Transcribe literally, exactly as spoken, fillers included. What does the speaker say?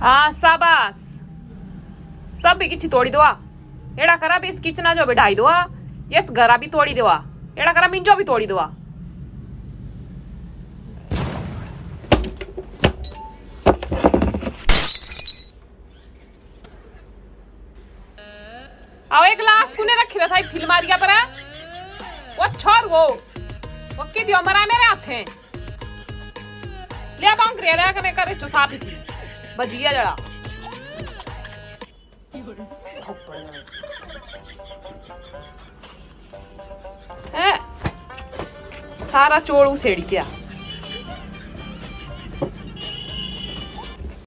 हाँ शाबाश सब भी किसी तोड़ी दवा एड़ा करा भी इस किचना जो बिठाई दवा यस घरा भी तोड़ी दवा एड़ा करा मिंजो भी तोड़ी दवा। आओ एक गिलास कुने रखी रहा था इथी अलमारिया पर वो छोड़ वो वो की दियो मरा मेरे हाथ हैं ले बांग रे ले कने करे चो साफ थी बजिया जड़ा है सारा चोड़ू सेड़ी गया।